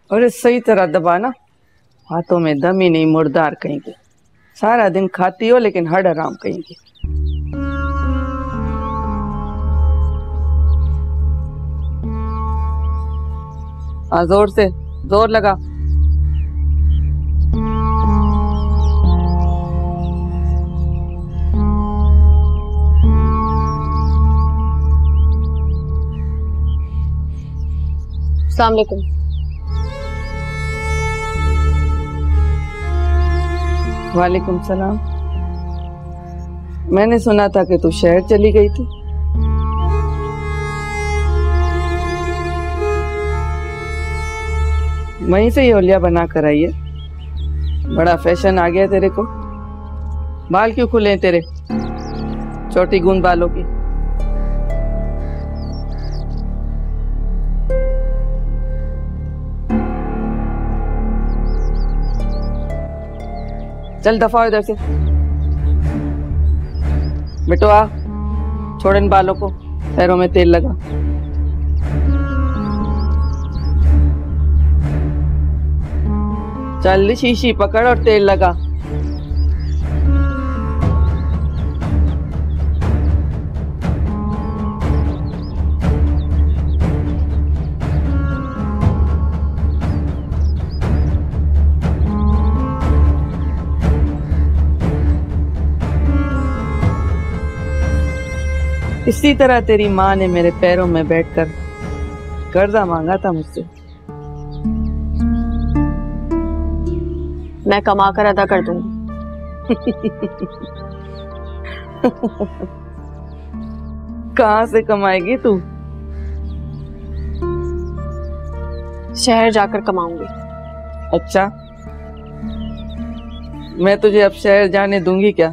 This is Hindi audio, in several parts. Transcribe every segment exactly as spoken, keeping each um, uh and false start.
अरे सही तरह दबाना, हाथों में दम ही नहीं, मुर्दार कहीं के। सारा दिन खाती हो लेकिन हड आराम कहीं की। हाँ जोर से, जोर लगा। अस्सलाम वालेकुम। वालेकुम सलाम। मैंने सुना था कि तू शहर चली गई थी। वहीं से ही ओलिया बना कर आई है। बड़ा फैशन आ गया तेरे को। बाल क्यों खुले हैं तेरे, छोटी गूंद बालों की। चल दफा इधर से। बेटो आ, छोड़ इन बालों को, पैरों में तेल लगा। चल शीशी पकड़ और तेल लगा। इसी तरह तेरी माँ ने मेरे पैरों में बैठकर कर्जा मांगा था मुझसे। मैं कमा कर अदा कर दूंगी। कहाँ से कमाएगी तू? शहर जाकर कमाऊंगी। अच्छा, मैं तुझे अब शहर जाने दूंगी क्या?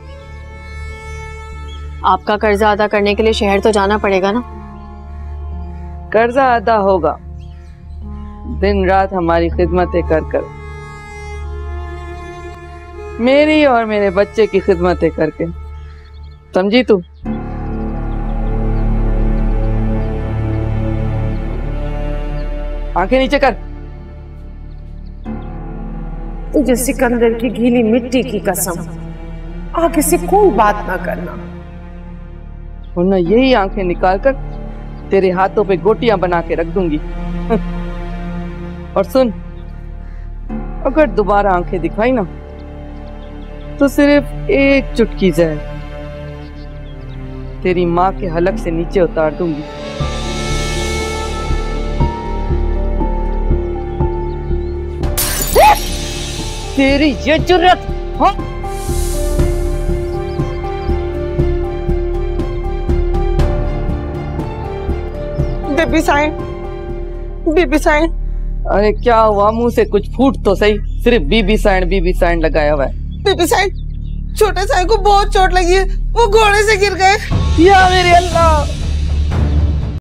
आपका कर्जा अदा करने के लिए शहर तो जाना पड़ेगा ना। कर्जा अदा होगा दिन रात हमारी खिदमतें कर कर, मेरी और मेरे बच्चे की खिदमतें करके। समझी तू? आंखें नीचे कर। तुझे सिकंदर की गीली मिट्टी की कसम, आगे से कोई बात ना करना, वरना यही आंखें निकालकर तेरे हाथों पे गोटियां बना के रख दूंगी। और सुन, अगर दोबारा आंखें दिखाई ना तो सिर्फ एक चुटकी जहर तेरी माँ के हलक से नीचे उतार दूंगी। तेरी ये जुर्रत, हाँ? Baby sign, baby sign. अरे क्या हुआ, मुंह से कुछ फूट तो सही। सिर्फ बीबी साइन बीबी साइन लगाया हुआ है। बेबी साइन, छोटे साइन को बहुत चोट लगी है, वो घोड़े से गिर गए। या मेरे अल्लाह।